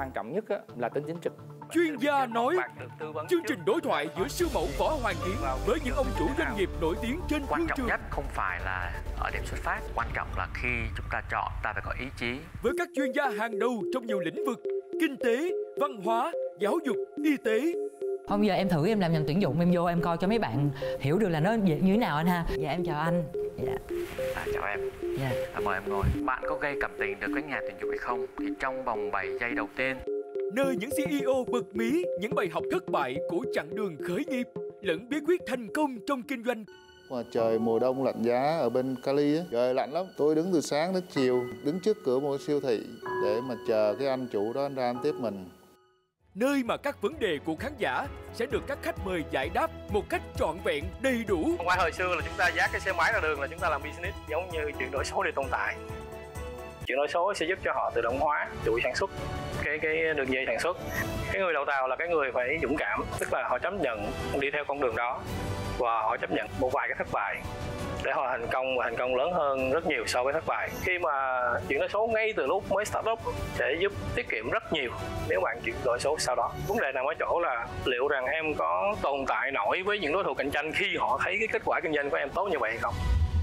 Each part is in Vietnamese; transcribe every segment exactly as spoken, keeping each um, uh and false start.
quan trọng nhất á, là tính chính trực. Chuyên gia nói, chương trình đối thoại giữa siêu mẫu Võ Hoàng Yến với những ông chủ doanh nghiệp nổi tiếng trên thương Quan trọng trường. nhất không phải là ở điểm xuất phát, quan trọng là khi chúng ta chọn ta phải có ý chí. Với các chuyên gia hàng đầu trong nhiều lĩnh vực: kinh tế, văn hóa, giáo dục, y tế. Hôm giờ em thử em làm ngành tuyển dụng, em vô em coi cho mấy bạn hiểu được là nó như thế nào anh ha. Dạ em chào anh. Dạ. À, chào em. Dạ. À, mời em ngồi. Bạn có gây cảm tình được với nhà tuyển dụng hay không? Thì trong vòng bảy giây đầu tiên, Nơi những xê e ô bật mí những bài học thất bại của chặng đường khởi nghiệp lẫn bí quyết thành công trong kinh doanh. Mà trời mùa đông lạnh giá ở bên Cali á, trời lạnh lắm. Tôi đứng từ sáng đến chiều, đứng trước cửa một siêu thị để mà chờ cái anh chủ đó anh ra anh tiếp mình. Nơi mà các vấn đề của khán giả sẽ được các khách mời giải đáp một cách trọn vẹn, đầy đủ. Không phải hồi xưa là chúng ta dắt cái xe máy ra đường là chúng ta làm business, giống như chuyển đổi số để tồn tại. Chuyển đổi số sẽ giúp cho họ tự động hóa chuỗi sản xuất, cái cái đường dây sản xuất. Cái người đầu tàu là cái người phải dũng cảm, tức là họ chấp nhận đi theo con đường đó và họ chấp nhận một vài cái thất bại để họ thành công và thành công lớn hơn rất nhiều so với thất bại. Khi mà chuyển đổi số ngay từ lúc mới start up sẽ giúp tiết kiệm rất nhiều nếu bạn chuyển đổi số sau đó. Vấn đề nằm ở chỗ là liệu rằng em có tồn tại nổi với những đối thủ cạnh tranh khi họ thấy cái kết quả kinh doanh của em tốt như vậy hay không?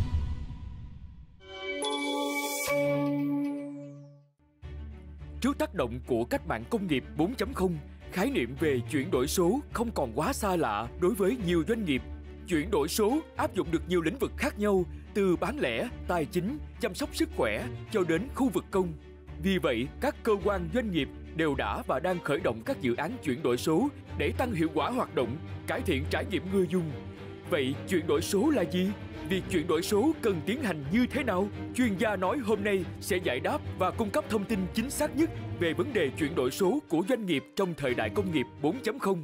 Trước tác động của cách mạng công nghiệp bốn chấm không, khái niệm về chuyển đổi số không còn quá xa lạ đối với nhiều doanh nghiệp. Chuyển đổi số áp dụng được nhiều lĩnh vực khác nhau, từ bán lẻ, tài chính, chăm sóc sức khỏe cho đến khu vực công. Vì vậy, các cơ quan doanh nghiệp đều đã và đang khởi động các dự án chuyển đổi số để tăng hiệu quả hoạt động, cải thiện trải nghiệm người dùng. Vậy chuyển đổi số là gì? Việc chuyển đổi số cần tiến hành như thế nào? Chuyên gia nói hôm nay sẽ giải đáp và cung cấp thông tin chính xác nhất về vấn đề chuyển đổi số của doanh nghiệp trong thời đại công nghiệp bốn chấm không.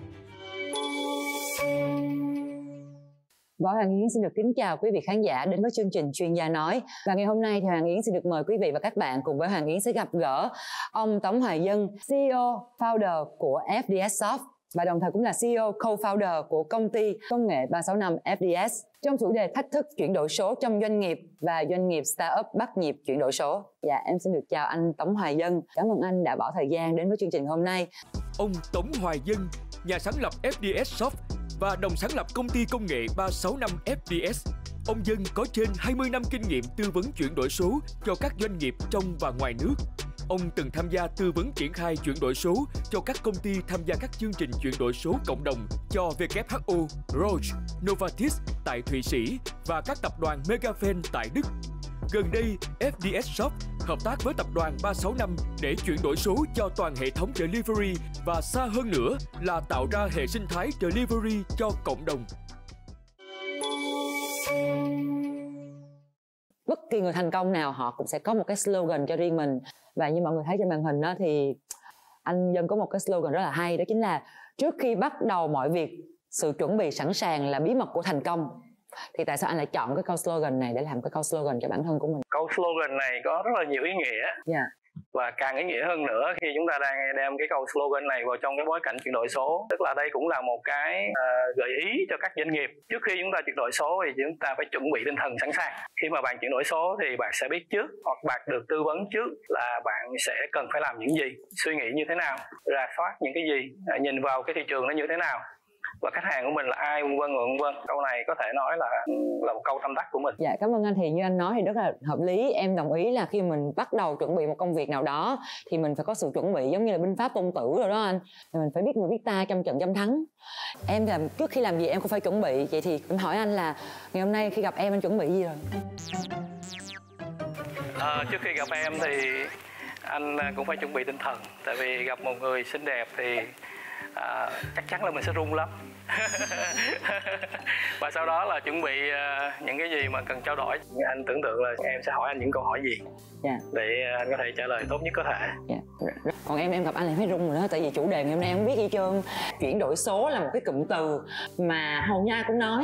Võ Hoàng Yến xin được kính chào quý vị khán giả đến với chương trình Chuyên gia nói. Và ngày hôm nay thì Hoàng Yến xin được mời quý vị và các bạn cùng với Hoàng Yến sẽ gặp gỡ ông Tống Hoài Dân, xê e ô, founder của ép đê ét Soft và đồng thời cũng là xê e ô, co-founder của công ty công nghệ ba sáu năm ép đê ét trong chủ đề thách thức chuyển đổi số trong doanh nghiệp và doanh nghiệp startup bắt nhịp chuyển đổi số. Dạ, em xin được chào anh Tống Hoài Dân. Cảm ơn anh đã bỏ thời gian đến với chương trình hôm nay. Ông Tống Hoài Dân, nhà sáng lập ép đê ét Soft và đồng sáng lập công ty công nghệ ba sáu năm ép đê ét. Ông Dân có trên hai mươi năm kinh nghiệm tư vấn chuyển đổi số cho các doanh nghiệp trong và ngoài nước. Ông từng tham gia tư vấn triển khai chuyển đổi số cho các công ty tham gia các chương trình chuyển đổi số cộng đồng cho vê kép hát o, Roche, Novartis tại Thụy Sĩ và các tập đoàn Megafen tại Đức. Gần đây, ép đê ét Soft hợp tác với tập đoàn ba sáu năm để chuyển đổi số cho toàn hệ thống delivery và xa hơn nữa là tạo ra hệ sinh thái delivery cho cộng đồng. Bất kỳ người thành công nào họ cũng sẽ có một cái slogan cho riêng mình. Và như mọi người thấy trên màn hình đó thì anh Dân có một cái slogan rất là hay, đó chính là trước khi bắt đầu mọi việc, sự chuẩn bị sẵn sàng là bí mật của thành công. Thì tại sao anh lại chọn cái câu slogan này để làm cái câu slogan cho bản thân của mình? Câu slogan này có rất là nhiều ý nghĩa. Dạ. Và càng ý nghĩa hơn nữa khi chúng ta đang đem cái câu slogan này vào trong cái bối cảnh chuyển đổi số. Tức là đây cũng là một cái uh, gợi ý cho các doanh nghiệp. Trước khi chúng ta chuyển đổi số thì chúng ta phải chuẩn bị tinh thần sẵn sàng. Khi mà bạn chuyển đổi số thì bạn sẽ biết trước hoặc bạn được tư vấn trước là bạn sẽ cần phải làm những gì, suy nghĩ như thế nào, rà soát những cái gì, uh, nhìn vào cái thị trường nó như thế nào và khách hàng của mình là ai, vân vân vân vân. Câu này có thể nói là là một câu tâm đắc của mình. Dạ, cảm ơn anh. Thì như anh nói thì rất là hợp lý. Em đồng ý là khi mình bắt đầu chuẩn bị một công việc nào đó thì mình phải có sự chuẩn bị, giống như là binh pháp Tôn Tử rồi đó anh. Thì mình phải biết người biết ta, trăm trận trăm thắng. Em làm trước khi làm gì em cũng phải chuẩn bị. Vậy thì em hỏi anh là ngày hôm nay khi gặp em anh chuẩn bị gì rồi? À, trước khi gặp em thì anh cũng phải chuẩn bị tinh thần. Tại vì gặp một người xinh đẹp thì À, chắc chắn là mình sẽ run lắm. Và sau đó là chuẩn bị uh, những cái gì mà cần trao đổi. Anh tưởng tượng là em sẽ hỏi anh những câu hỏi gì, yeah, để anh có thể trả lời tốt nhất có thể. Yeah. Còn em em gặp anh là phải run rồi đó. Tại vì chủ đề ngày hôm nay em không biết gì trơn. Chuyển đổi số là một cái cụm từ mà hầu như ai cũng nói,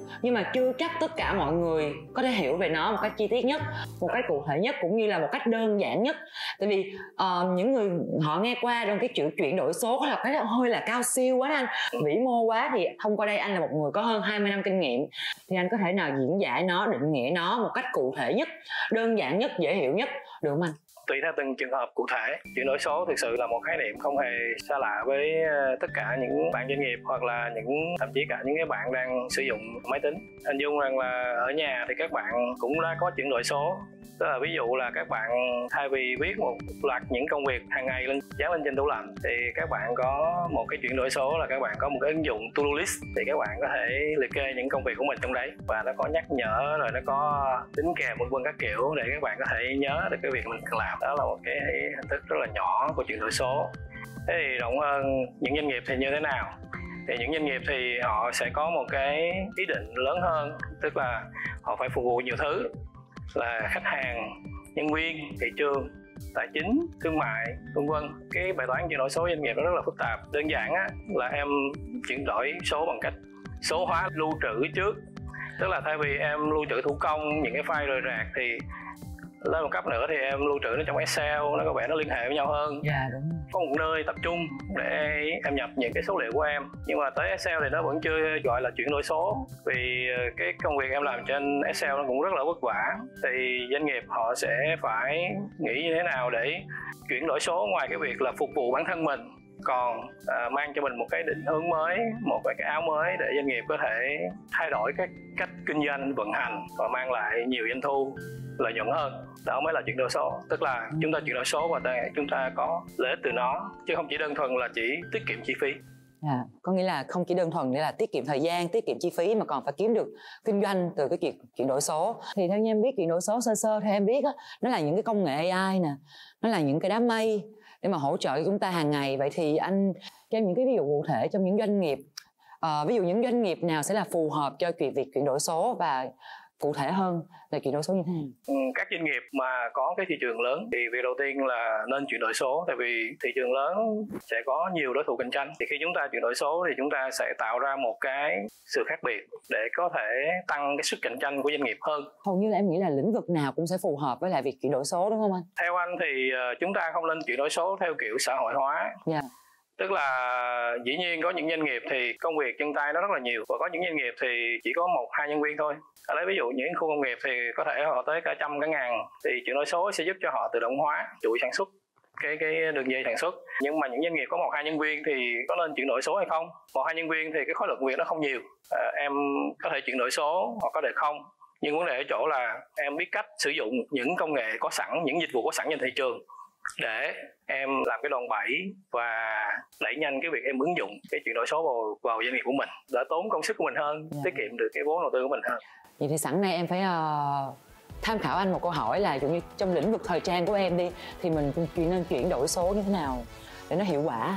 nhưng mà chưa chắc tất cả mọi người có thể hiểu về nó một cách chi tiết nhất, một cách cụ thể nhất, cũng như là một cách đơn giản nhất. Tại vì uh, những người họ nghe qua trong cái chữ chuyển đổi số có là cái hơi là cao siêu quá anh, vĩ mô quá, thì thông qua đây anh là một người có hơn hai mươi năm kinh nghiệm, thì anh có thể nào diễn giải nó, định nghĩa nó một cách cụ thể nhất, đơn giản nhất, dễ hiểu nhất được không anh? Tùy theo từng trường hợp cụ thể, chuyển đổi số thực sự là một khái niệm không hề xa lạ với tất cả những bạn doanh nghiệp, hoặc là những thậm chí cả những cái bạn đang sử dụng máy tính. Hình dung rằng là ở nhà thì các bạn cũng đã có chuyển đổi số. Tức là ví dụ là các bạn thay vì viết một loạt những công việc hàng ngày lên dán lên trên tủ lạnh, thì các bạn có một cái chuyển đổi số là các bạn có một cái ứng dụng to-do list, thì các bạn có thể liệt kê những công việc của mình trong đấy, và nó có nhắc nhở, rồi nó có đính kèm vân vân các kiểu để các bạn có thể nhớ được cái việc mình cần làm. Đó là một cái hình thức rất là nhỏ của chuyển đổi số. Thế thì rộng hơn những doanh nghiệp thì như thế nào? Thì những doanh nghiệp thì họ sẽ có một cái ý định lớn hơn, tức là họ phải phục vụ nhiều thứ, là khách hàng, nhân viên, thị trường, tài chính, thương mại, vân vân. Cái bài toán chuyển đổi số doanh nghiệp nó rất là phức tạp. Đơn giản á, là em chuyển đổi số bằng cách số hóa lưu trữ trước. Tức là thay vì em lưu trữ thủ công những cái file rời rạc, thì lên một cấp nữa thì em lưu trữ nó trong Excel, nó có vẻ nó liên hệ với nhau hơn. Dạ đúng. Có một nơi tập trung để em nhập những cái số liệu của em. Nhưng mà tới Excel thì nó vẫn chưa gọi là chuyển đổi số, vì cái công việc em làm trên Excel nó cũng rất là vất vả. Thì doanh nghiệp họ sẽ phải nghĩ như thế nào để chuyển đổi số, ngoài cái việc là phục vụ bản thân mình, còn à, mang cho mình một cái định hướng mới, một cái áo mới để doanh nghiệp có thể thay đổi các cách kinh doanh, vận hành và mang lại nhiều doanh thu, lợi nhuận hơn. Đó mới là chuyển đổi số. Tức là chúng ta chuyển đổi số và chúng ta có lợi ích từ nó, chứ không chỉ đơn thuần là chỉ tiết kiệm chi phí. À, có nghĩa là không chỉ đơn thuần để là tiết kiệm thời gian, tiết kiệm chi phí, mà còn phải kiếm được kinh doanh từ cái chuyện chuyển đổi số. Thì theo như em biết, chuyển đổi số sơ sơ theo em biết á, nó là những cái công nghệ a i nè, nó là những cái đám mây để mà hỗ trợ cho chúng ta hàng ngày. Vậy thì anh cho em những cái ví dụ cụ thể trong những doanh nghiệp, à, ví dụ những doanh nghiệp nào sẽ là phù hợp cho chuyện việc chuyển đổi số, và cụ thể hơn là chuyển đổi số như thế nào? Các doanh nghiệp mà có cái thị trường lớn thì việc đầu tiên là nên chuyển đổi số, tại vì thị trường lớn sẽ có nhiều đối thủ cạnh tranh. Thì khi chúng ta chuyển đổi số thì chúng ta sẽ tạo ra một cái sự khác biệt để có thể tăng cái sức cạnh tranh của doanh nghiệp hơn. Hầu như là em nghĩ là lĩnh vực nào cũng sẽ phù hợp với lại việc chuyển đổi số, đúng không anh? Theo anh thì chúng ta không nên chuyển đổi số theo kiểu xã hội hóa. Yeah. Tức là dĩ nhiên có những doanh nghiệp thì công việc chân tay nó rất là nhiều, và có những doanh nghiệp thì chỉ có một hai nhân viên thôi. Ở lấy ví dụ những khu công nghiệp thì có thể họ tới cả trăm cả ngàn, thì chuyển đổi số sẽ giúp cho họ tự động hóa chuỗi sản xuất, cái cái đường dây sản xuất. Nhưng mà những doanh nghiệp có một hai nhân viên thì có nên chuyển đổi số hay không? Một hai nhân viên thì cái khối lượng việc nó không nhiều, à, em có thể chuyển đổi số hoặc có thể không. Nhưng vấn đề ở chỗ là em biết cách sử dụng những công nghệ có sẵn, những dịch vụ có sẵn trên thị trường để em làm cái đòn bẩy và đẩy nhanh cái việc em ứng dụng cái chuyển đổi số vào, vào doanh nghiệp của mình, đỡ tốn công sức của mình hơn, yeah. tiết kiệm được cái vốn đầu tư của mình hơn. Vậy thì sẵn đây em phải uh, tham khảo anh một câu hỏi là dụ như trong lĩnh vực thời trang của em đi, thì mình cũng nên chuyển đổi số như thế nào để nó hiệu quả?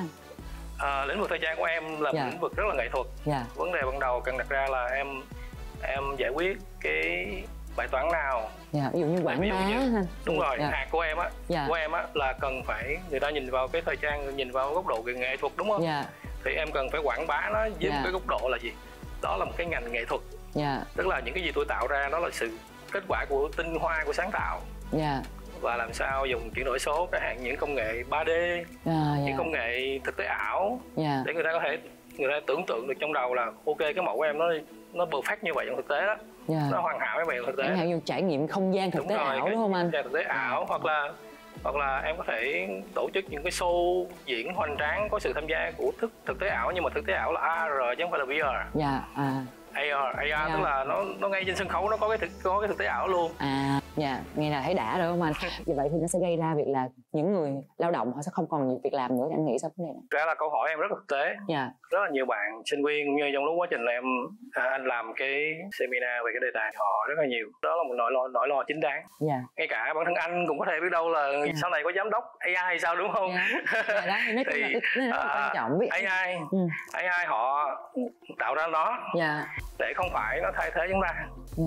À, lĩnh vực thời trang của em là yeah. một lĩnh vực rất là nghệ thuật. Yeah. Vấn đề ban đầu cần đặt ra là em em giải quyết cái bài toán nào. Dạ, ví dụ như quảng bá. Đúng rồi, dạ. hạt của em á, dạ. của em á là cần phải người ta nhìn vào cái thời trang, nhìn vào góc độ nghệ thuật, đúng không? Dạ. Thì em cần phải quảng bá nó với dạ. một cái góc độ là gì? Đó là một cái ngành nghệ thuật. Dạ. Tức là những cái gì tôi tạo ra đó là sự kết quả của tinh hoa của sáng tạo. Dạ. Và làm sao dùng chuyển đổi số, cái hạn những công nghệ ba D, dạ, những dạ. công nghệ thực tế ảo, dạ. để người ta có thể người ta tưởng tượng được trong đầu là ok, cái mẫu của em nó nó perfect như vậy trong thực tế đó. Yeah. Nó hoàn hảo với bạn thực tế. Chẳng hạn như trải nghiệm không gian thực đúng tế rồi, ảo, đúng không anh? Thực tế ảo, hoặc là hoặc là em có thể tổ chức những cái show diễn hoành tráng có sự tham gia của thực thực tế ảo, nhưng mà thực tế ảo là a rờ chứ không phải là vê rờ. Dạ. À. a rờ, a rờ yeah. tức là nó nó ngay trên sân khấu nó có cái thực có cái thực tế ảo luôn. À, dạ, nghe là thấy đã rồi không anh? Vì vậy thì nó sẽ gây ra việc là những người lao động họ sẽ không còn nhiều việc làm nữa. Anh nghĩ sao vấn đề này? Ra là câu hỏi em rất thực tế. Dạ. Rất là nhiều bạn sinh viên cũng như trong lúc quá trình là em à, anh làm cái seminar về cái đề tài họ rất là nhiều. Đó là một nỗi lo nỗi lo chính đáng. Dạ. Ngay cả bản thân anh cũng có thể biết đâu là dạ. sau này có giám đốc a i hay sao, đúng không? Dạ. Dạ, đó, thì nói chung là cái rất là quan trọng. a i, ừ. a i họ tạo ra nó. Dạ. Để không phải nó thay thế chúng ta.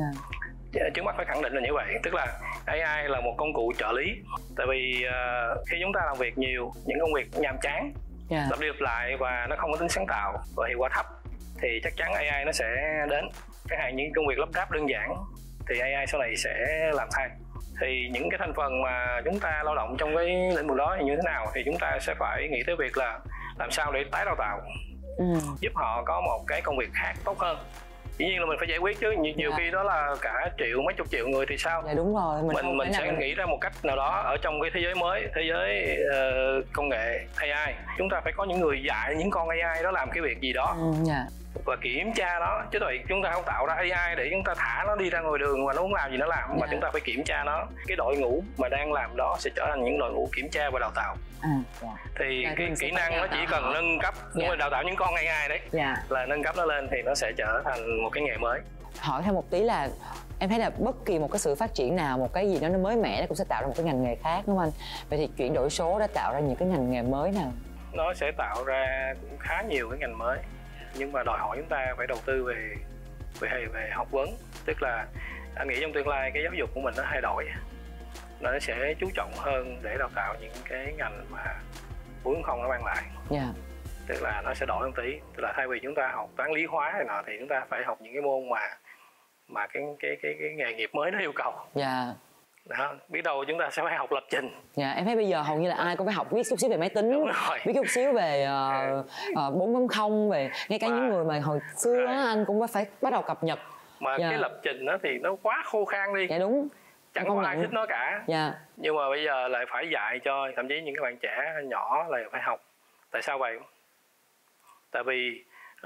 Dạ. Trước mắt phải khẳng định là như vậy, tức là a i là một công cụ trợ lý. Tại vì uh, khi chúng ta làm việc nhiều, những công việc nhàm chán, yeah. lặp đi lặp lại và nó không có tính sáng tạo và hiệu quả thấp, thì chắc chắn a i nó sẽ đến chẳng hạn những công việc lắp ráp đơn giản thì a i sau này sẽ làm thay. Thì những cái thành phần mà chúng ta lao động trong cái lĩnh vực đó thì như thế nào, thì chúng ta sẽ phải nghĩ tới việc là làm sao để tái đào tạo, ừ. giúp họ có một cái công việc khác tốt hơn. Dĩ nhiên là mình phải giải quyết chứ, nhiều, nhiều dạ. khi đó là cả triệu mấy chục triệu người thì sao? Dạ đúng rồi, mình mình, mình sẽ mình... nghĩ ra một cách nào đó ở trong cái thế giới mới, thế giới uh, công nghệ a i, chúng ta phải có những người dạy những con a i đó làm cái việc gì đó, ừ, dạ. và kiểm tra nó, chứ rồi chúng ta không tạo ra a i để chúng ta thả nó đi ra ngoài đường và nó muốn làm gì nó làm, dạ. mà chúng ta phải kiểm tra nó. Cái đội ngũ mà đang làm đó sẽ trở thành những đội ngũ kiểm tra và đào tạo. À, dạ. Thì dạ, cái kỹ năng nó chỉ cần họ. nâng cấp, dạ. đào tạo những con a i đấy, dạ. là nâng cấp nó lên thì nó sẽ trở thành một cái nghề mới. Hỏi thêm một tí là em thấy là bất kỳ một cái sự phát triển nào, một cái gì đó nó mới mẻ nó cũng sẽ tạo ra một cái ngành nghề khác, đúng không anh? Vậy thì chuyển đổi số đã tạo ra những cái ngành nghề mới nào? Nó sẽ tạo ra cũng khá nhiều cái ngành mới, nhưng mà đòi hỏi chúng ta phải đầu tư về về về học vấn. Tức là anh nghĩ trong tương lai cái giáo dục của mình nó thay đổi, nó sẽ chú trọng hơn để đào tạo những cái ngành mà bốn chấm không nó mang lại. Yeah. Tức là nó sẽ đổi một tí, tức là thay vì chúng ta học toán lý hóa này nọ thì chúng ta phải học những cái môn mà mà cái cái cái cái nghề nghiệp mới nó yêu cầu. Yeah. Đó, biết đâu chúng ta sẽ phải học lập trình. Dạ, em thấy bây giờ hầu như là ai cũng phải học biết chút xíu về máy tính, biết chút xíu về bốn chấm không, về ngay cả mà, những người mà hồi xưa á, anh cũng phải bắt đầu cập nhật. Mà dạ. cái lập trình đó thì nó quá khô khan đi. Dạ đúng. Chẳng có ai thích nó cả. Dạ. Nhưng mà bây giờ lại phải dạy cho thậm chí những các bạn trẻ nhỏ là phải học. Tại sao vậy? Tại vì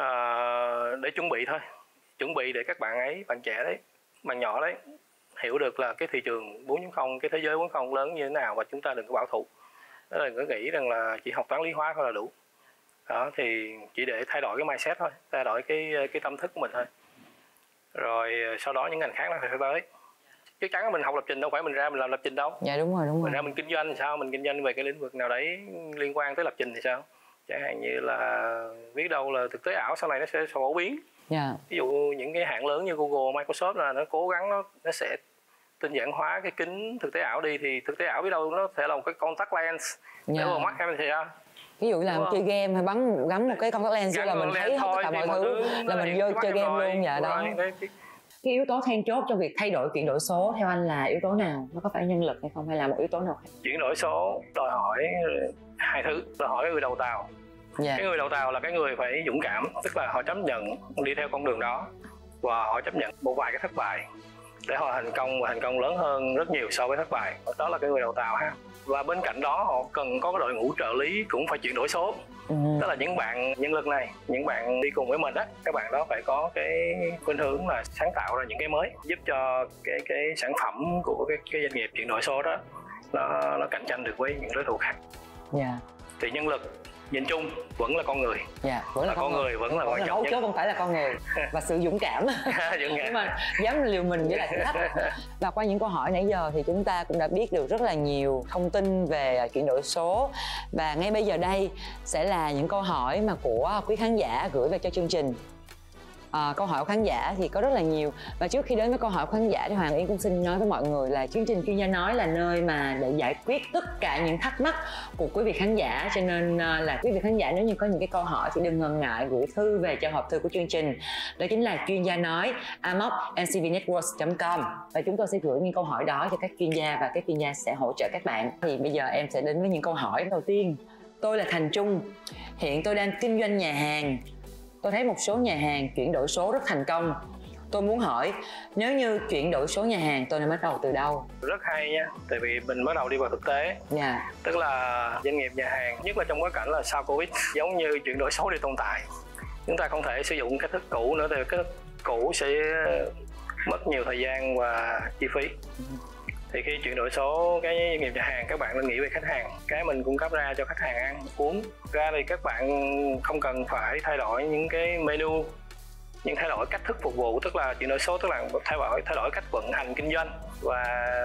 uh, để chuẩn bị thôi, chuẩn bị để các bạn ấy, bạn trẻ đấy, bạn nhỏ đấy hiểu được là cái thị trường bốn chấm không, cái thế giới bốn chấm không lớn như thế nào, và chúng ta đừng có bảo thủ. Đó là cứ nghĩ rằng là chỉ học toán lý hóa thôi là đủ. Đó thì chỉ để thay đổi cái mindset thôi, thay đổi cái cái tâm thức của mình thôi. Rồi sau đó những ngành khác nó sẽ tới. Chắc chắn là mình học lập trình đâu phải mình ra mình làm lập trình đâu. Dạ đúng rồi, đúng rồi. Mình ra mình kinh doanh thì sao? Mình kinh doanh về cái lĩnh vực nào đấy liên quan tới lập trình thì sao? Chẳng hạn như là biết đâu là thực tế ảo sau này nó sẽ phổ biến. Yeah. Ví dụ những cái hãng lớn như Google, Microsoft là nó cố gắng nó nó sẽ tinh giản hóa cái kính thực tế ảo đi, thì thực tế ảo biết đâu nó sẽ là một cái contact lens để vào mắt em thì sao? Ví dụ là chơi game hay bắn gắn một cái contact lens là mình thấy hết tất cả mọi thứ là mình vô chơi game luôn. Dạ đó. Cái yếu tố then chốt trong việc thay đổi chuyển đổi số theo anh là yếu tố nào? Nó có phải nhân lực hay không, hay là một yếu tố nào khác? Chuyển đổi số đòi hỏi hai thứ, đòi hỏi người đầu tàu. Yeah. Cái người đầu tàu là cái người phải dũng cảm, tức là họ chấp nhận đi theo con đường đó và họ chấp nhận một vài cái thất bại để họ thành công, và thành công lớn hơn rất nhiều so với thất bại. Đó là cái người đầu tàu ha. Và bên cạnh đó họ cần có cái đội ngũ trợ lý cũng phải chuyển đổi số. Ừ. Tức là những bạn nhân lực này, những bạn đi cùng với mình á, các bạn đó phải có cái khuynh hướng là sáng tạo ra những cái mới, giúp cho cái cái sản phẩm của cái cái doanh nghiệp chuyển đổi số đó nó nó cạnh tranh được với những đối thủ khác. Yeah. Thì nhân lực nhìn chung vẫn là con người. Dạ, vẫn là, là con, con người, người vẫn là quan trọng nhất. Chứ không phải là con người và sự dũng cảm. Nhưng mà dám liều mình với lại thử thách. Và qua những câu hỏi nãy giờ thì chúng ta cũng đã biết được rất là nhiều thông tin về chuyển đổi số. Và ngay bây giờ đây sẽ là những câu hỏi mà của quý khán giả gửi về cho chương trình. À, câu hỏi của khán giả thì có rất là nhiều, và trước khi đến với câu hỏi của khán giả thì Hoàng Yến cũng xin nói với mọi người là chương trình Chuyên Gia Nói là nơi mà để giải quyết tất cả những thắc mắc của quý vị khán giả, cho nên là quý vị khán giả nếu như có những cái câu hỏi thì đừng ngần ngại gửi thư về cho hộp thư của chương trình, đó chính là chuyên gia nói a m o c n c v networks chấm com, và chúng tôi sẽ gửi những câu hỏi đó cho các chuyên gia và các chuyên gia sẽ hỗ trợ các bạn. Thì bây giờ em sẽ đến với những câu hỏi đầu tiên. Tôi là Thành Trung, hiện tôi đang kinh doanh nhà hàng. Tôi thấy một số nhà hàng chuyển đổi số rất thành công. Tôi muốn hỏi, nếu như chuyển đổi số nhà hàng, tôi nên bắt đầu từ đâu? Rất hay nha, tại vì mình bắt đầu đi vào thực tế. Yeah. Tức là doanh nghiệp nhà hàng, nhất là trong bối cảnh là sau Covid, giống như chuyển đổi số để tồn tại. Chúng ta không thể sử dụng cách thức cũ nữa, thì cách thức cũ sẽ mất nhiều thời gian và chi phí. Thì khi chuyển đổi số cái doanh nghiệp nhà hàng, các bạn nên nghĩ về khách hàng, cái mình cung cấp ra cho khách hàng ăn uống. Ra thì các bạn không cần phải thay đổi những cái menu, nhưng thay đổi cách thức phục vụ, tức là chuyển đổi số tức là thay đổi thay đổi cách vận hành kinh doanh và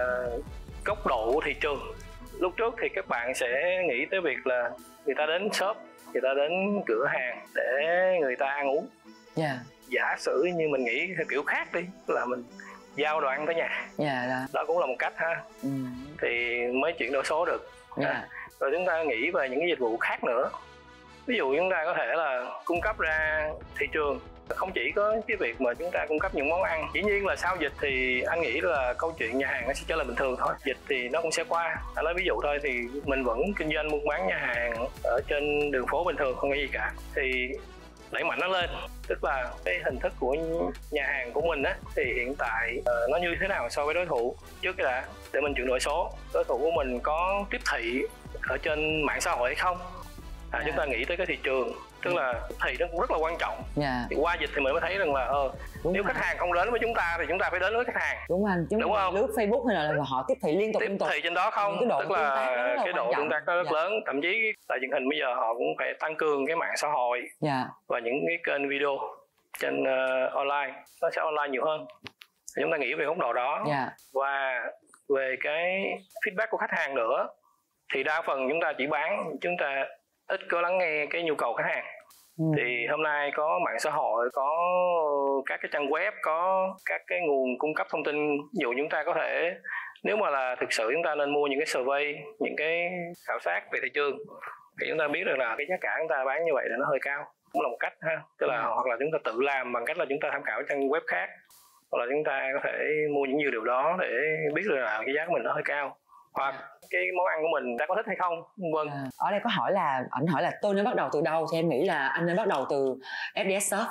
góc độ thị trường. Lúc trước thì các bạn sẽ nghĩ tới việc là người ta đến shop, người ta đến cửa hàng để người ta ăn uống. Yeah. Giả sử như mình nghĩ theo kiểu khác đi, là mình giao đồ ăn tới nhà. Yeah, đó. đó cũng là một cách ha. Ừ. Thì mới chuyển đổi số được. Yeah. Rồi chúng ta nghĩ về những cái dịch vụ khác nữa. Ví dụ chúng ta có thể là cung cấp ra thị trường Không chỉ có cái việc mà chúng ta cung cấp những món ăn, dĩ nhiên là sau dịch thì anh nghĩ là câu chuyện nhà hàng nó sẽ trở lại bình thường thôi. Dịch thì nó cũng sẽ qua. Anh lấy ví dụ thôi thì mình vẫn kinh doanh buôn bán nhà hàng ở trên đường phố bình thường, không có gì cả. Thì đẩy mạnh nó lên, tức là cái hình thức của nhà hàng của mình á thì hiện tại uh, nó như thế nào so với đối thủ. Trước cái đã để mình chuyển đổi số, đối thủ của mình có tiếp thị ở trên mạng xã hội hay không. À, yeah. Chúng ta nghĩ tới cái thị trường, tức là thị nó cũng rất là quan trọng. Yeah. Thì qua dịch thì mình mới thấy rằng là ờ, nếu khách hàng không đến với chúng ta thì chúng ta phải đến với khách hàng. Đúng anh, chúng đúng không? Lướt Facebook hay là họ tiếp thị liên tục tiếp liên tục. thị trên đó không, cái độ tức là, là cái độ tương tác rất yeah. lớn. Thậm chí tại truyền hình bây giờ họ cũng phải tăng cường cái mạng xã hội yeah. và những cái kênh video trên uh, online, nó sẽ online nhiều hơn. Thì chúng ta nghĩ về góc độ đó. Yeah. Và về cái feedback của khách hàng nữa thì đa phần chúng ta chỉ bán, chúng ta ít có lắng nghe cái nhu cầu khách hàng. Ừ. Thì hôm nay có mạng xã hội, có các cái trang web, có các cái nguồn cung cấp thông tin. Ví dụ chúng ta có thể, nếu mà là thực sự chúng ta nên mua những cái survey, những cái khảo sát về thị trường, thì chúng ta biết được là cái giá cả chúng ta bán như vậy là nó hơi cao, cũng là một cách ha. Tức là ừ. hoặc là chúng ta tự làm bằng cách là chúng ta tham khảo trang web khác, hoặc là chúng ta có thể mua những dữ liệu đó để biết được là cái giá của mình nó hơi cao, hoặc cái món ăn của mình ta có thích hay không, vân. À, ở đây có hỏi là ảnh hỏi là tôi nên bắt đầu từ đâu, thì em nghĩ là anh nên bắt đầu từ ép đê ét Shop.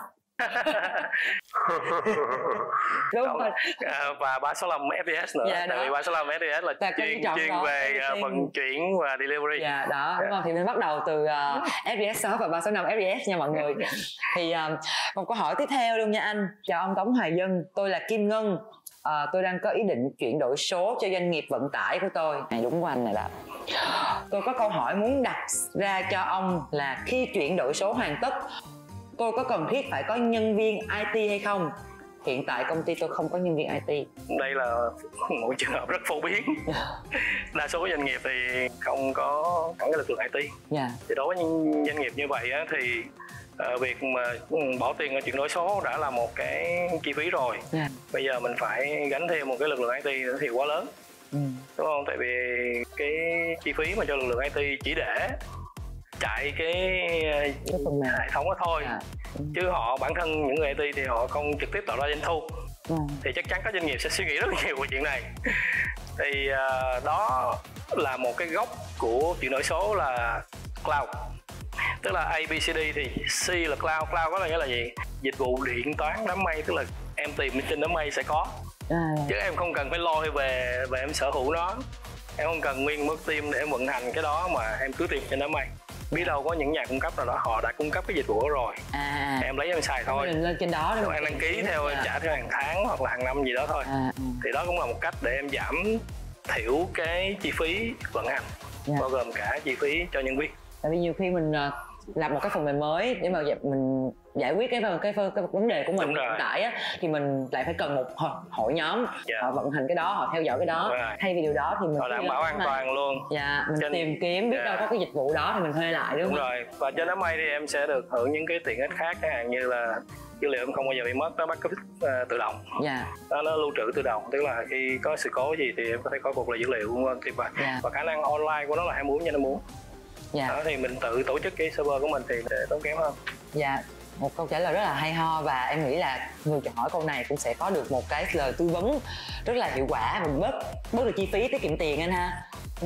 Đúng không, rồi. À, và ba sáu lăm ép đê ét nữa. Dạ, tại vì ba sáu lăm ép đê ét là Tại chuyên chuyên đó, về uh, vận chuyển và delivery. Dạ đó, đúng không? Thì nên bắt đầu từ uh, ép đê ét Shop và ba sáu năm ép đê ét nha mọi người. Thì uh, một câu hỏi tiếp theo luôn nha anh. Chào ông Tống Hoài Dân, tôi là Kim Ngân. À, tôi đang có ý định chuyển đổi số cho doanh nghiệp vận tải của tôi. Này đúng của anh này đó. Tôi có câu hỏi muốn đặt ra cho ông là khi chuyển đổi số hoàn tất, tôi có cần thiết phải có nhân viên i tê hay không? Hiện tại công ty tôi không có nhân viên i tê. Đây là một trường hợp rất phổ biến. Đa số doanh nghiệp thì không có hẳn cái lực lượng i tê. Yeah. Thì đối với những doanh nghiệp như vậy á, thì Uh, việc mà bỏ tiền ở chuyển đổi số đã là một cái chi phí rồi. Yeah. Bây giờ mình phải gánh thêm một cái lực lượng i tê nữa thì quá lớn. Ừ. Đúng không? Tại vì cái chi phí mà cho lực lượng i tê chỉ để chạy cái, cái hệ thống đó thôi. Yeah. Ừ. Chứ họ bản thân những người i tê thì họ không trực tiếp tạo ra doanh thu. Yeah. Thì chắc chắn các doanh nghiệp sẽ suy nghĩ rất nhiều về chuyện này. Thì uh, đó là một cái gốc của chuyển đổi số là cloud. Tức là A, B, C, D thì C là cloud. Cloud có là nghĩa là gì? Dịch vụ điện toán đám mây, tức là em tìm trên đám mây sẽ có. À. Chứ em không cần phải lo về về em sở hữu nó. Em không cần nguyên một team để em vận hành cái đó mà em cứ tìm trên đám mây. Biết đâu có những nhà cung cấp nào đó họ đã cung cấp cái dịch vụ đó rồi. À. Em lấy em xài thôi. Lên trên đó em đăng ký theo em trả theo hàng tháng hoặc là hàng năm gì đó thôi. À. Thì đó cũng là một cách để em giảm thiểu cái chi phí vận hành, yeah. bao gồm cả chi phí cho nhân viên. Tại vì nhiều khi mình làm một cái phần mềm mới để mà mình giải quyết cái cái, cái, cái vấn đề của mình hiện tại á, thì mình lại phải cần một hội nhóm, yeah. họ vận hành cái đó, họ theo dõi cái đó. Thay vì điều đó thì mình họ đảm bảo an toàn luôn. Dạ, mình trên... tìm kiếm biết yeah. đâu có cái dịch vụ đó thì mình thuê lại, đúng, đúng không? Rồi. Và trên đám mây thì em sẽ được hưởng những cái tiện ích khác, chẳng hạn như là dữ liệu em không bao giờ bị mất, nó backup uh, tự động. Yeah. Đó, nó lưu trữ tự động, tức là khi có sự cố gì thì em có thể có cuộc là dữ liệu vân vân. Và, yeah. và khả năng online của nó là hai mươi bốn trên hai mươi bốn. Dạ. Đó, thì mình tự tổ chức cái server của mình thì để tốn kém hơn. Dạ, một câu trả lời rất là hay ho, và em nghĩ là người hỏi câu này cũng sẽ có được một cái lời tư vấn rất là hiệu quả, mình bớt bớt được chi phí, tiết kiệm tiền anh ha.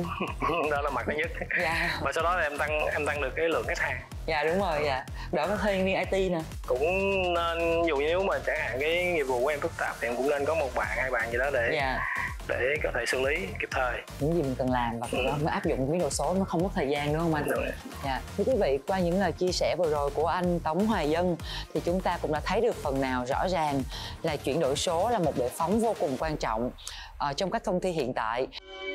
Đó là mặt thứ nhất. Dạ. Và sau đó thì em tăng em tăng được cái lượng khách hàng. Dạ đúng rồi, dạ. Đỡ có thuê nhân viên i tê nè. Cũng nên, dù nếu mà chẳng hạn cái nghiệp vụ của em phức tạp thì em cũng nên có một bạn hai bạn gì đó để dạ. để có thể xử lý kịp thời những gì mình cần làm, và ừ. đó mới áp dụng biến đổi số, nó không mất thời gian đúng không anh? Đúng. Dạ. Thưa quý vị, qua những lời chia sẻ vừa rồi của anh Tống Hoài Dân thì chúng ta cũng đã thấy được phần nào rõ ràng là chuyển đổi số là một bệ phóng vô cùng quan trọng uh, trong các công ty hiện tại.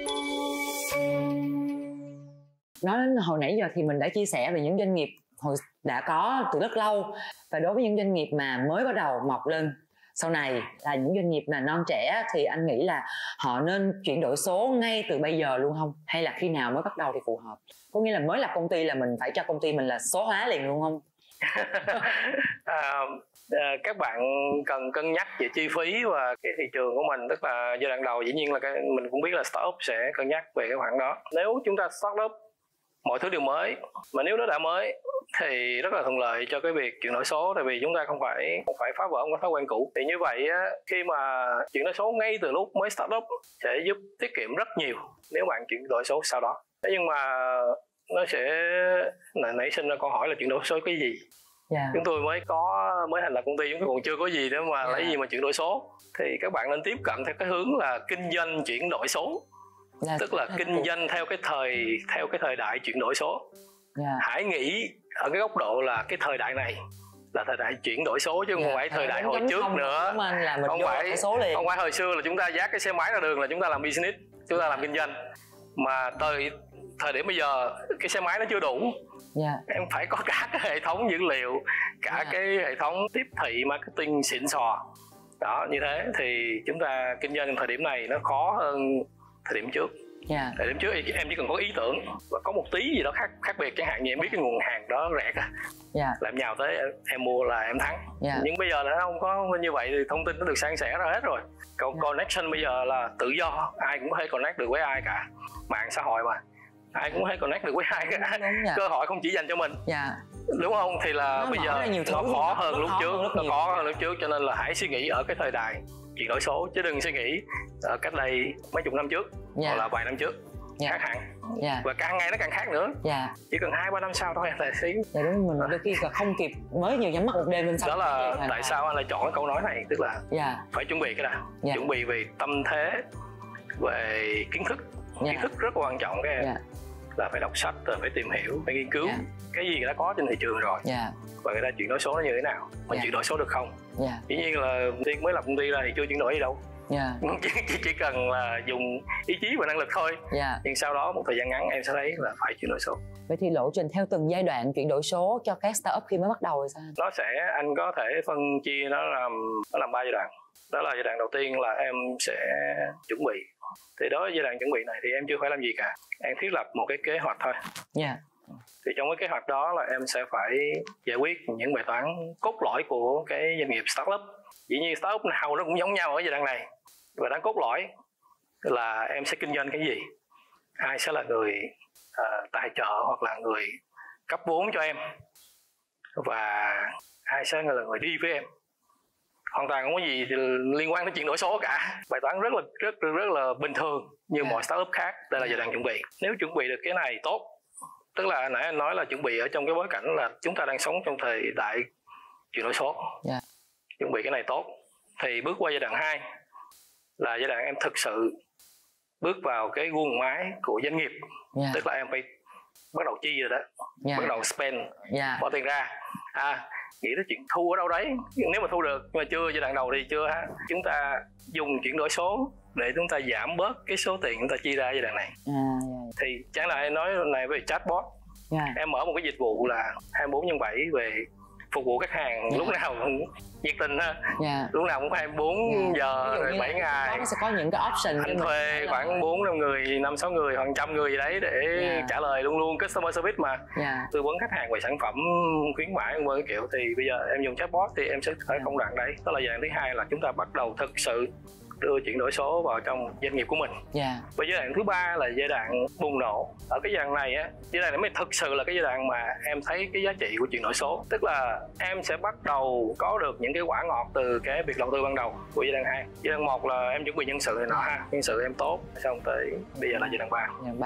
Nói đến hồi nãy giờ thì mình đã chia sẻ về những doanh nghiệp hồi đã có từ rất lâu, và đối với những doanh nghiệp mà mới bắt đầu mọc lên sau này là những doanh nghiệp là non trẻ, thì anh nghĩ là họ nên chuyển đổi số ngay từ bây giờ luôn không, hay là khi nào mới bắt đầu thì phù hợp? Có nghĩa là mới lập công ty là mình phải cho công ty mình là số hóa liền luôn không? à, à, các bạn cần cân nhắc về chi phí và cái thị trường của mình. Tức là giai đoạn đầu dĩ nhiên là cái, mình cũng biết là startup sẽ cân nhắc về cái khoản đó. Nếu chúng ta startup mọi thứ đều mới, mà nếu nó đã mới thì rất là thuận lợi cho cái việc chuyển đổi số, tại vì chúng ta không phải không phải phá vỡ một thói quen cũ. Thì như vậy á, khi mà chuyển đổi số ngay từ lúc mới start up sẽ giúp tiết kiệm rất nhiều nếu bạn chuyển đổi số sau đó. Thế nhưng mà nó sẽ nảy sinh ra câu hỏi là chuyển đổi số cái gì? Yeah. Chúng tôi mới có mới thành lập công ty, chúng tôi còn chưa có gì nữa mà yeah. lấy gì mà chuyển đổi số. Thì các bạn nên tiếp cận theo cái hướng là kinh doanh chuyển đổi số. Yeah. Tức là kinh doanh theo cái thời theo cái thời đại chuyển đổi số. Yeah. Hãy nghĩ ở cái góc độ là cái thời đại này là thời đại chuyển đổi số chứ yeah. không phải thời đại hồi trước nữa. Không phải không phải hồi xưa là chúng ta dắt cái xe máy ra đường là chúng ta làm business, chúng ta làm kinh doanh. Mà thời thời điểm bây giờ cái xe máy nó chưa đủ. Yeah. Em phải có cả cái hệ thống dữ liệu, cả yeah. cái hệ thống tiếp thị marketing xịn sò. Đó, như thế thì chúng ta kinh doanh thời điểm này nó khó hơn thời điểm trước. Yeah. Thời điểm trước em chỉ cần có ý tưởng và có một tí gì đó khác khác biệt, chẳng hạn như em biết cái nguồn hàng đó rẻ cả, yeah. là em nhào tới em mua là em thắng. Yeah. Nhưng bây giờ là nó không có như vậy, thì thông tin nó được san sẻ ra hết rồi. Còn yeah. connection bây giờ là tự do, ai cũng có thể connect được với ai cả, mạng xã hội mà ai cũng có thể connect được với ai cả. Đúng, cơ hội không chỉ dành cho mình. Yeah. Đúng không? Thì là nó bây giờ nó khó hơn lúc trước, nó khó hơn lúc trước, cho nên là hãy suy nghĩ ở cái thời đại chuyển đổi số chứ đừng suy nghĩ ở cách đây mấy chục năm trước yeah. hoặc là vài năm trước. Yeah. Khác hẳn. Yeah. Và càng ngày nó càng khác nữa. Yeah. Chỉ cần hai ba năm sau thôi là xí. Dạ đúng, mình đôi khi là không kịp, mới nhiều nhắm mắt một đêm lên xong. Đó là tại sao anh lại chọn cái câu nói này, tức là yeah. phải chuẩn bị cái đã. Yeah. Chuẩn bị về tâm thế, về kiến thức. Yeah. Kiến thức rất quan trọng các em. Yeah. Là phải đọc sách, rồi phải tìm hiểu, phải nghiên cứu yeah. cái gì đã có trên thị trường rồi. Yeah. Và người ta chuyển đổi số nó như thế nào, mình yeah. chuyển đổi số được không? Yeah. Dĩ nhiên là tiên mới lập công ty ra thì chưa chuyển đổi gì đâu. Yeah. chỉ, chỉ, chỉ cần là dùng ý chí và năng lực thôi. Yeah. Nhưng sau đó một thời gian ngắn em sẽ thấy là phải chuyển đổi số. Vậy thì lộ trình theo từng giai đoạn chuyển đổi số cho các startup khi mới bắt đầu rồi sao? Nó sẽ, anh có thể phân chia nó làm nó làm ba giai đoạn. Đó là giai đoạn đầu tiên là em sẽ chuẩn bị. Thì đó giai đoạn chuẩn bị này thì em chưa phải làm gì cả, em thiết lập một cái kế hoạch thôi. Yeah. Thì trong cái kế hoạch đó là em sẽ phải giải quyết những bài toán cốt lõi của cái doanh nghiệp startup. Dĩ nhiên startup nào nó cũng giống nhau ở giai đoạn này. Bài toán cốt lõi là em sẽ kinh doanh cái gì, ai sẽ là người uh, tài trợ hoặc là người cấp vốn cho em, và ai sẽ là người đi với em. Hoàn toàn không có gì liên quan đến chuyển đổi số cả. Bài toán rất là rất rất là bình thường như yeah. mọi startup khác. Đây là giai đoạn chuẩn bị. Nếu chuẩn bị được cái này tốt, tức là nãy anh nói là chuẩn bị ở trong cái bối cảnh là chúng ta đang sống trong thời đại chuyển đổi số. Yeah. Chuẩn bị cái này tốt thì bước qua giai đoạn hai là giai đoạn em thực sự bước vào cái guồng máy của doanh nghiệp. Yeah. Tức là em phải bắt đầu chi rồi đó. Yeah. Bắt đầu spend, yeah. bỏ tiền ra. À, nghĩ tới chuyện thu ở đâu đấy, nếu mà thu được nhưng mà chưa, giai đoạn đầu thì chưa ha. Chúng ta dùng chuyển đổi số để chúng ta giảm bớt cái số tiền chúng ta chi ra giai đoạn này. À, yeah. Thì chẳng là em nói này về chatbot. Yeah. Em mở một cái dịch vụ là hai mươi bốn nhân bảy về phục vụ khách hàng. Yeah. Lúc nào cũng nhiệt tình ha. Yeah. Lúc nào cũng hai mươi bốn yeah. giờ rồi bảy ngày. Nó sẽ có những cái option. Anh thuê khoảng bốn năm người, năm sáu người hoặc trăm người gì đấy để yeah. trả lời luôn luôn customer service mà. Yeah. Tư vấn khách hàng về sản phẩm, khuyến mãi vân vân kiểu. Thì bây giờ em dùng chatbot thì em sẽ phải công đoạn đấy. Đó là giai đoạn thứ hai là chúng ta bắt đầu thực sự đưa chuyển đổi số vào trong doanh nghiệp của mình. Yeah. Và giai đoạn thứ ba là giai đoạn bùng nổ. Ở cái giai đoạn này á, giai đoạn này mới thực sự là cái giai đoạn mà em thấy cái giá trị của chuyển đổi số. Tức là em sẽ bắt đầu có được những cái quả ngọt từ cái việc đầu tư ban đầu của giai đoạn hai. Giai đoạn một là em chuẩn bị nhân sự này nọ ha, nhân sự em tốt, xong tới bây giờ là giai đoạn ba. Giai đoạn ba.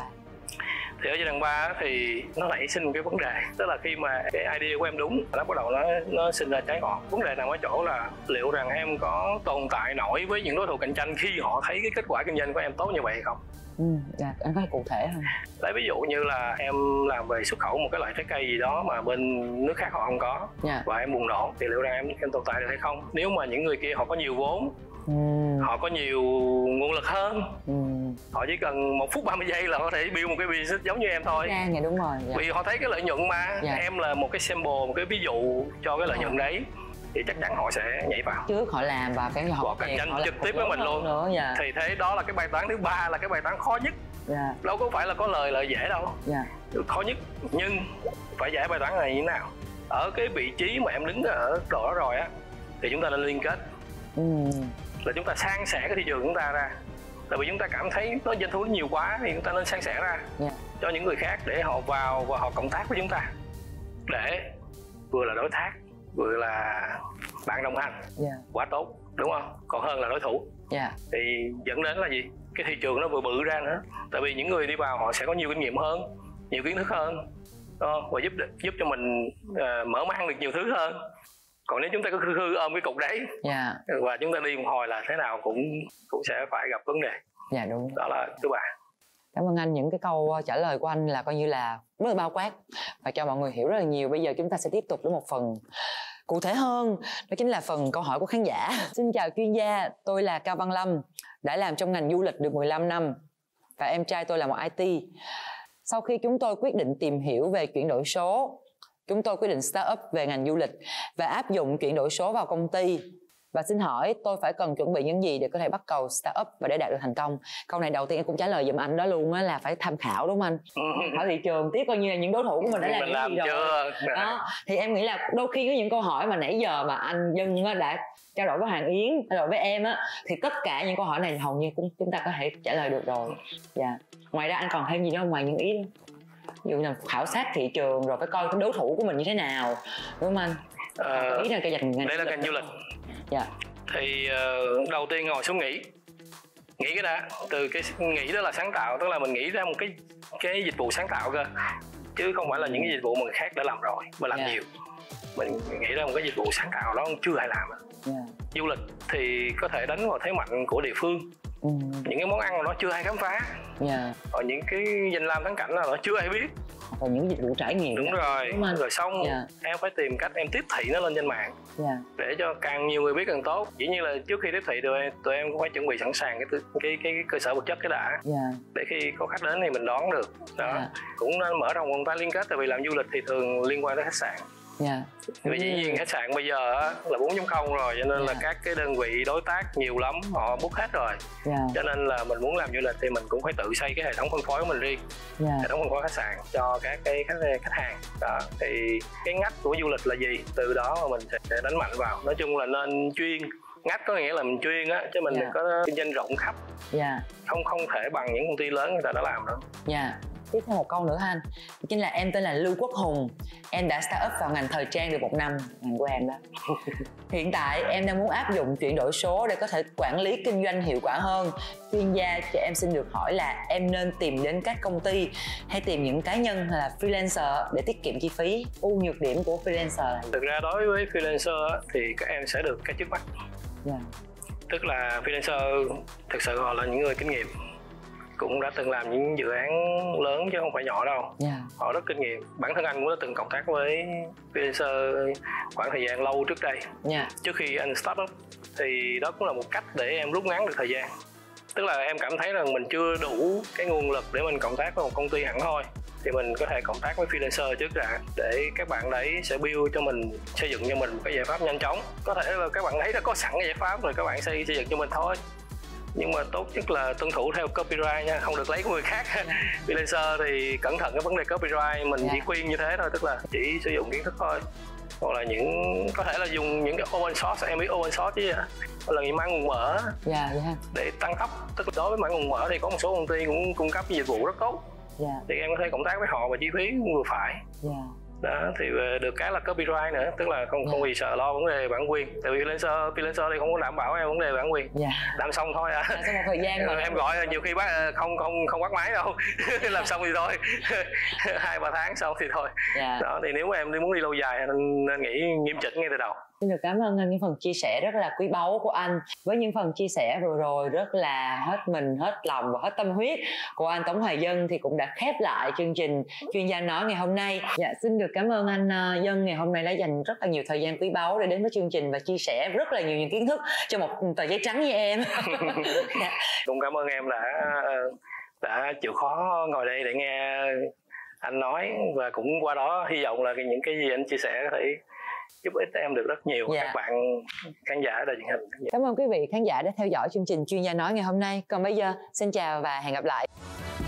Thì ở giai đoạn ba thì nó nảy sinh một cái vấn đề, tức là khi mà cái idea của em đúng, nó bắt đầu nó nó sinh ra trái ngọt. Vấn đề nằm ở chỗ là liệu rằng em có tồn tại nổi với những đối thủ cạnh tranh khi họ thấy cái kết quả kinh doanh của em tốt như vậy hay không? Ừ, dạ, anh có thể cụ thể không? Lấy ví dụ như là em làm về xuất khẩu một cái loại trái cây gì đó mà bên nước khác họ không có, yeah. và em bùng nổ thì liệu rằng em em tồn tại được hay không? Nếu mà những người kia họ có nhiều vốn, ừ. họ có nhiều nguồn lực hơn, ừ. họ chỉ cần một phút ba mươi giây là có thể build một cái business giống như em thôi. Dạ, dạ đúng rồi. Dạ. Vì họ thấy cái lợi nhuận mà, dạ. em là một cái sample, một cái ví dụ cho cái lợi nhuận đấy, thì chắc chắn họ sẽ nhảy vào. Trước họ làm và cái họ, họ cạnh tranh trực tiếp với mình luôn. Nữa, dạ. Thì thế đó là cái bài toán thứ ba, là cái bài toán khó nhất. Dạ. Đâu có phải là có lời lợi dễ đâu. Dạ. Khó nhất, nhưng phải giải bài toán này như thế nào? Ở cái vị trí mà em đứng ở độ đó rồi á, thì chúng ta nên liên kết. Ừ. Là chúng ta san sẻ cái thị trường của chúng ta ra. Tại vì chúng ta cảm thấy nó doanh thu nhiều quá thì chúng ta nên san sẻ ra. Yeah. cho những người khác để họ vào và họ cộng tác với chúng ta, để vừa là đối tác vừa là bạn đồng hành. Yeah. Quá tốt, đúng không? Còn hơn là đối thủ. Yeah. Thì dẫn đến là gì? Cái thị trường nó vừa bự ra nữa. Tại vì những người đi vào họ sẽ có nhiều kinh nghiệm hơn, nhiều kiến thức hơn, và giúp giúp cho mình uh, mở mang được nhiều thứ hơn. Còn nếu chúng ta cứ khư khư ôm cái cục đấy, yeah, và chúng ta đi một hồi là thế nào cũng cũng sẽ phải gặp vấn đề. Dạ, yeah, đúng. Đó là thứ ba. Cảm ơn anh, những cái câu trả lời của anh là coi như là rất là bao quát và cho mọi người hiểu rất là nhiều. Bây giờ chúng ta sẽ tiếp tục với một phần cụ thể hơn, đó chính là phần câu hỏi của khán giả. Xin chào chuyên gia, tôi là Cao Văn Lâm, đã làm trong ngành du lịch được mười lăm năm và em trai tôi là một i tê. Sau khi chúng tôi quyết định tìm hiểu về chuyển đổi số, chúng tôi quyết định start up về ngành du lịch và áp dụng chuyển đổi số vào công ty. Và xin hỏi tôi phải cần chuẩn bị những gì để có thể bắt đầu start up và để đạt được thành công? Câu này đầu tiên em cũng trả lời giùm anh đó luôn á, là phải tham khảo, đúng không anh? Ừ. Ở thị trường tiếp coi như là những đối thủ của mình đã làm mình những làm gì rồi. Chưa? Đó. Thì em nghĩ là đôi khi có những câu hỏi mà nãy giờ mà anh Dân đã trao đổi với Hoàng Yến, trao đổi với em á, thì tất cả những câu hỏi này hầu như cũng chúng ta có thể trả lời được rồi. Dạ. Ngoài ra anh còn thêm gì đó ngoài những ý đó? Ví dụ là khảo sát thị trường rồi phải coi cái đối thủ của mình như thế nào, đúng không anh? Ờ, ý là cái ngành đây là ngành du lịch. Dạ. Thì uh, đầu tiên ngồi xuống nghĩ nghĩ cái đã, từ cái nghĩ đó là sáng tạo, tức là mình nghĩ ra một cái cái dịch vụ sáng tạo cơ, chứ không phải là những cái dịch vụ mà người khác đã làm rồi và làm, yeah, nhiều. Mình nghĩ ra một cái dịch vụ sáng tạo đó chưa ai làm. Yeah. Du lịch thì có thể đánh vào thế mạnh của địa phương. Ừ. Những cái món ăn mà nó chưa ai khám phá. Yeah. Còn những cái danh lam thắng cảnh là nó chưa ai biết. Còn những dịch vụ trải nghiệm. Đúng rồi. Đúng rồi xong, yeah, em phải tìm cách em tiếp thị nó lên trên mạng, yeah, để cho càng nhiều người biết càng tốt. Dĩ nhiên là trước khi tiếp thị tụi em, tụi em cũng phải chuẩn bị sẵn sàng cái cái cái, cái cơ sở vật chất cái đã, yeah, để khi có khách đến thì mình đón được. Đó, yeah, cũng nên mở rộng vòng tay liên kết, tại vì làm du lịch thì thường liên quan tới khách sạn. Yeah. Vì dĩ nhiên khách sạn bây giờ là bốn chấm không rồi, cho nên, yeah, là các cái đơn vị đối tác nhiều lắm, họ book hết rồi. Yeah. Cho nên là mình muốn làm du lịch thì mình cũng phải tự xây cái hệ thống phân phối của mình riêng, yeah, hệ thống phân phối khách sạn cho các cái khách, khách hàng. Đó. Thì cái ngách của du lịch là gì? Từ đó mà mình sẽ đánh mạnh vào. Nói chung là nên chuyên. Ngách có nghĩa là mình chuyên á, chứ mình đừng, yeah, có kinh doanh rộng khắp. Yeah. Không không thể bằng những công ty lớn người ta đã làm đâu. Yeah. Tiếp theo một câu nữa ha anh, chính là em tên là Lưu Quốc Hùng, em đã start up vào ngành thời trang được một năm, ngành của em đó. Hiện tại em đang muốn áp dụng chuyển đổi số để có thể quản lý kinh doanh hiệu quả hơn. Chuyên gia cho em xin được hỏi là em nên tìm đến các công ty hay tìm những cá nhân hay là freelancer để tiết kiệm chi phí? Ưu nhược điểm của freelancer là gì? Thực ra đối với freelancer thì các em sẽ được cái trước mắt. Yeah. Tức là freelancer thực sự họ là những người kinh nghiệm, cũng đã từng làm những dự án lớn chứ không phải nhỏ đâu. Yeah. Họ rất kinh nghiệm. Bản thân anh cũng đã từng cộng tác với freelancer khoảng thời gian lâu trước đây. Yeah. Trước khi anh start up thì đó cũng là một cách để em rút ngắn được thời gian. Tức là em cảm thấy rằng mình chưa đủ cái nguồn lực để mình cộng tác với một công ty hẳn thôi, thì mình có thể cộng tác với freelancer trước đã, để các bạn đấy sẽ build cho mình, xây dựng cho mình một cái giải pháp nhanh chóng. Có thể là các bạn thấy đã có sẵn cái giải pháp rồi, các bạn xây xây dựng cho mình thôi. Nhưng mà tốt nhất là tuân thủ theo copyright nha, không được lấy của người khác. Freelancer thì cẩn thận cái vấn đề copyright, mình, yeah, chỉ khuyên như thế thôi, tức là chỉ sử dụng kiến thức thôi. Hoặc là những có thể là dùng những cái open source, em biết open source chứ, hoặc là những mã nguồn mở, yeah, yeah, để tăng tốc. Tức là đối với mã nguồn mở thì có một số công ty cũng cung cấp dịch vụ rất tốt, yeah, thì em có thể cộng tác với họ và chi phí cũng vừa phải. Yeah. Đó, thì được cái là copyright nữa, tức là không, yeah, không bị sợ lo vấn đề bản quyền, tại vì freelancer freelancer thì không có đảm bảo em vấn đề bản quyền. Yeah. Làm xong thôi à. Làm xong một thời gian mà em gọi nhiều khi bác không không không bắt máy đâu. Làm xong thì thôi. Hai ba tháng xong thì thôi. Yeah. Đó, thì nếu mà em muốn đi lâu dài nên, nên nghĩ nghiêm chỉnh ngay từ đầu. Xin được cảm ơn anh những phần chia sẻ rất là quý báu của anh. Với những phần chia sẻ vừa rồi rất là hết mình, hết lòng và hết tâm huyết của anh Tống Hoài Dân thì cũng đã khép lại chương trình Chuyên gia nói ngày hôm nay. Dạ, xin được cảm ơn anh Dân ngày hôm nay đã dành rất là nhiều thời gian quý báu để đến với chương trình và chia sẻ rất là nhiều những kiến thức cho một tờ giấy trắng như em. Dạ. Cũng cảm ơn em đã đã chịu khó ngồi đây để nghe anh nói, và cũng qua đó hy vọng là những cái gì anh chia sẻ có thể giúp ích em được rất nhiều, yeah, các bạn khán giả đài truyền hình. Cảm ơn quý vị khán giả đã theo dõi chương trình Chuyên gia nói ngày hôm nay. Còn bây giờ xin chào và hẹn gặp lại.